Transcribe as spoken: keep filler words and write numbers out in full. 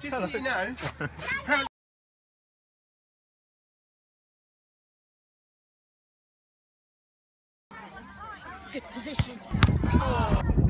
just so you know, apparently good position. Oh.